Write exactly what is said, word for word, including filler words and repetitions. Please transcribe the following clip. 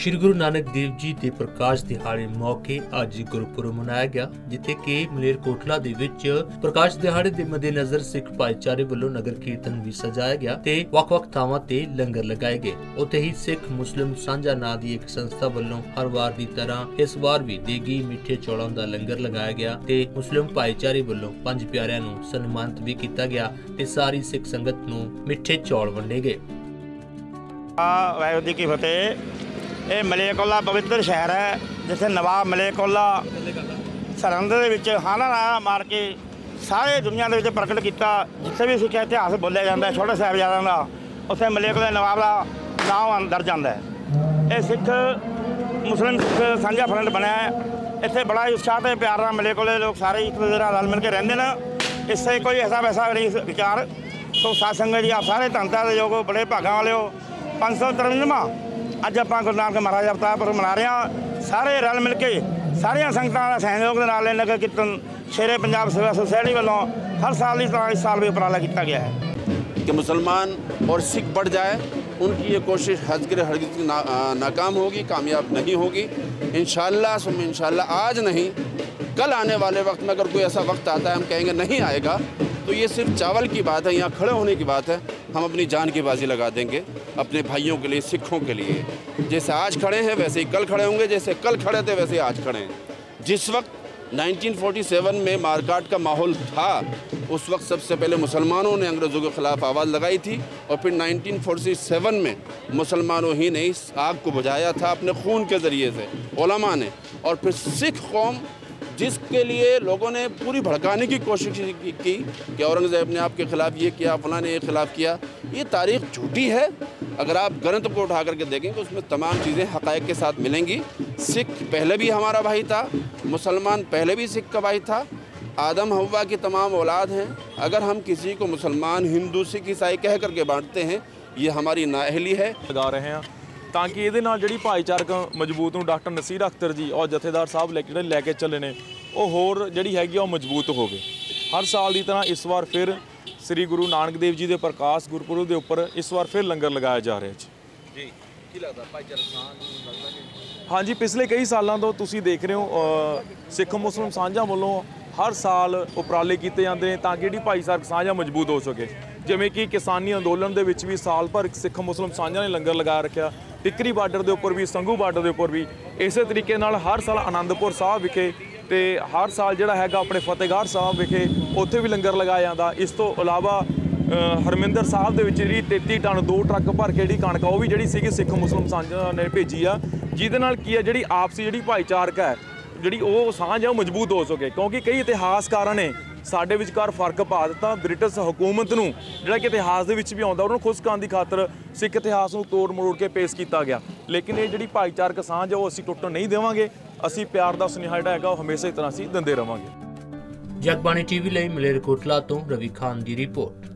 श्री गुरु नानक देव जी के प्रकाश दिहाड़े मौके अज गुरपुरब मनाया गया, जिथे कि मलेरकोटला दे विच प्रकाश दिहाड़े के मद्देनजर सिख भाईचारे वालों नगर कीर्तन भी सजाया गया ते वख-वख थावां ते लंगर लगाए गए। उत्थे ही सिख मुस्लिम सांझा नां दी एक संस्था वालों हर वार की तरह इस बार भी देगी मिठे चौलों का लंगर लगाया गया ते मुस्लिम भाईचारे वालों पंज प्यारिਆਂ ਨੂੰ सन्मानित भी किया गया ते सारी सिख संगत ਨੂੰ मिठे चौल वंडे गए। वाहिगुरू जी की फतेह। ये मलेरकोला पवित्र शहर है जिथे नवाब मलेरकोला सरहंद दे विच हाना मार के सारे दुनिया के प्रगट किया। जिथे भी सिख इतिहास बोलिया जाता है छोटे साहिबजादों का, उत्थे मलेरकोला नवाब का नाम दर्ज आता है। ये सिख मुस्लिम सिख साझा फ्रंट बनया है। इत्थे बड़ा ही उत्साह ते प्यार नाल मलेरकोले लोग सारे एक दूसरे नाल रल मिल के रहंदे ने। इससे कोई ऐसा वैसा नहीं विचार। तो साध संगत जी आप सारे धनता दे योग बड़े भागां वाले हो। पाँच सौ तिरवंजावां अज आप गुरु नानक महाराज अवतार पुरब मना रहे हैं। सारे रल मिल के सारिया संगतां दा सहयोग दे नाल नगर कीर्तन शेरे पंजाब सेवा सोसाइटी वालों हर साल की तरह इस साल भी उपराला किया गया है कि मुसलमान और सिख बढ़ जाए। उनकी ये कोशिश हरगिज़ हरगिज़ ना, नाकाम होगी, कामयाब नहीं होगी। इंशाअल्लाह सुम इंशाअल्लाह आज नहीं कल आने वाले वक्त में अगर कोई ऐसा वक्त आता है हम कहेंगे नहीं आएगा, तो ये सिर्फ चावल की बात है, यहाँ खड़े होने की बात है। हम अपनी जान की बाजी लगा देंगे अपने भाइयों के लिए, सिखों के लिए। जैसे आज खड़े हैं वैसे ही कल खड़े होंगे, जैसे कल खड़े थे वैसे ही आज खड़े हैं। जिस वक्त उन्नीस सौ सैंतालीस में मारकाट का माहौल था, उस वक्त सबसे पहले मुसलमानों ने अंग्रेज़ों के ख़िलाफ़ आवाज़ लगाई थी और फिर उन्नीस सौ सैंतालीस में मुसलमानों ही ने इस आग को बुझाया था अपने खून के ज़रिए से, उलमा ने। और फिर सिख कौम जिसके लिए लोगों ने पूरी भड़काने की कोशिश की कि, कि औरंगज़ेब ने आपके ख़िलाफ़ ये किया, फलां ने ये ख़िलाफ़ किया। ये तारीख़ झूठी है। अगर आप ग्रंथ को उठा करके देखेंगे तो उसमें तमाम चीज़ें हक़ाइक़ के साथ मिलेंगी। सिख पहले भी हमारा भाई था, मुसलमान पहले भी सिख का भाई था। आदम हव्वा की तमाम औलाद हैं। अगर हम किसी को मुसलमान, हिंदू, सिख, ईसाई कह करके बांटते हैं, ये हमारी नाअहली है। लगा रहे हैं ਤਾਂ ਕਿ ਇਹਦੇ ਨਾਲ ਜਿਹੜੀ ਭਾਈਚਾਰਕ ਮਜ਼ਬੂਤ ਨੂੰ ਡਾਕਟਰ ਨਸੀਰ ਅਖਤਰ ਜੀ ਔਰ ਜਥੇਦਾਰ ਸਾਹਿਬ ਲੈ ਕੇ ਜਿਹੜੇ ਲੈ ਕੇ ਚੱਲੇ ਨੇ ਉਹ ਹੋਰ ਜਿਹੜੀ ਹੈਗੀ ਉਹ ਮਜ਼ਬੂਤ ਹੋਵੇ। ਹਰ ਸਾਲ ਦੀ ਤਰ੍ਹਾਂ ਇਸ ਵਾਰ ਫਿਰ ਸ੍ਰੀ ਗੁਰੂ ਨਾਨਕ ਦੇਵ ਜੀ ਦੇ ਪ੍ਰਕਾਸ਼ ਗੁਰਪੁਰਬ ਦੇ ਉੱਪਰ ਇਸ ਵਾਰ ਫਿਰ ਲੰਗਰ ਲਗਾਇਆ ਜਾ ਰਿਹਾ ਜੀ। ਜੀ ਕੀ ਲੱਗਦਾ ਭਾਈਚਾਰਕ ਸਾਂਝ ਲੱਗਦਾ ਕਿ ਹਾਂਜੀ, ਪਿਛਲੇ ਕਈ ਸਾਲਾਂ ਤੋਂ ਤੁਸੀਂ ਦੇਖ ਰਹੇ ਹੋ ਸਿੱਖ ਮੁਸਲਿਮ ਸਾਂਝਾਂ ਵੱਲੋਂ ਹਰ ਸਾਲ ਉਪਰਾਲੇ ਕੀਤੇ ਜਾਂਦੇ ਨੇ ਤਾਂ ਕਿ ਜਿਹੜੀ ਭਾਈਚਾਰਕ ਸਾਂਝਾ ਮਜ਼ਬੂਤ ਹੋ ਸਕੇ। ਜਿਵੇਂ ਕਿ ਕਿਸਾਨੀ ਅੰਦੋਲਨ ਦੇ ਵਿੱਚ ਵੀ ਸਾਲ ਭਰ ਸਿੱਖ ਮੁਸਲਿਮ ਸਾਂਝਾਂ ਨੇ ਲੰਗਰ ਲਗਾ ਰੱਖਿਆ। ਟਿੱਕਰੀ ਬਾਰਡਰ ਦੇ ਉੱਪਰ ਵੀ, ਸੰਘੂ ਬਾਰਡਰ ਦੇ ਉੱਪਰ ਵੀ ਇਸੇ ਤਰੀਕੇ ਨਾਲ ਹਰ ਸਾਲ ਆਨੰਦਪੁਰ ਸਾਹਿਬ ਵਿਖੇ ਤੇ ਹਰ ਸਾਲ ਜਿਹੜਾ ਹੈਗਾ ਆਪਣੇ ਫਤਿਹਗੜ੍ਹ ਸਾਹਿਬ ਵਿਖੇ ਉੱਥੇ ਵੀ ਲੰਗਰ ਲਗਾਇਆ ਜਾਂਦਾ। ਇਸ ਤੋਂ ਇਲਾਵਾ ਹਰਮਿੰਦਰ ਸਾਹਿਬ ਦੇ ਵਿੱਚ ਜਿਹੜੀ ਤੇਤੀ ਟਨ ਦੋ ਟਰੱਕ ਭਰ ਕੇ ਜਿਹੜੀ ਕਣਕ ਉਹ ਵੀ ਜਿਹੜੀ ਸੀਗੀ ਸਿੱਖ ਮੁਸਲਿਮ ਸਾਂਝਾਂ ਨੇ ਭੇਜੀ ਆ, ਜਿਹਦੇ ਨਾਲ ਕੀ ਹੈ ਜਿਹੜੀ ਆਪਸੀ ਜਿਹੜੀ ਭਾਈਚਾਰਕ ਹੈ ਜਿਹੜੀ ਉਹ ਸਾਂਝ ਆ ਮਜ਼ਬੂਤ ਹੋ ਸਕੇ। ਕਿਉਂਕਿ ਕਈ ਇਤਿਹਾਸਕਾਰਾਂ ਨੇ ਸਾਡੇ ਵਿਚਕਾਰ ਫਰਕ ਪਾ ਦਿੱਤਾ। ਬ੍ਰਿਟਿਸ਼ ਹਕੂਮਤ ਨੂੰ ਜਿਹੜਾ ਕਿ ਇਤਿਹਾਸ ਦੇ ਵਿੱਚ ਵੀ ਆਉਂਦਾ ਉਹਨੂੰ ਖੁਸ਼ ਕਰਨ ਦੀ ਖਾਤਰ ਸਿੱਖ ਇਤਿਹਾਸ ਨੂੰ ਤੋੜ ਮਰੋੜ ਕੇ ਪੇਸ਼ ਕੀਤਾ ਗਿਆ। ਲੇਕਿਨ ਇਹ ਜਿਹੜੀ ਭਾਈਚਾਰਕ ਸਾਂਝ ਉਹ ਅਸੀਂ ਟੁੱਟਣ ਨਹੀਂ ਦੇਵਾਂਗੇ। ਅਸੀਂ ਪਿਆਰ ਦਾ ਸੁਨੇਹਾ ਜਿਹੜਾ ਹੈਗਾ ਉਹ ਹਮੇਸ਼ਾ ਇਸ ਤਰ੍ਹਾਂ ਅਸੀਂ ਦਿੰਦੇ ਰਵਾਂਗੇ। ਜਗਬਾਣੀ ਟੀਵੀ ਲਈ ਮਲੇਰਕੋਟਲਾ ਤੋਂ ਰਵੀ ਖਾਨ ਦੀ ਰਿਪੋਰਟ।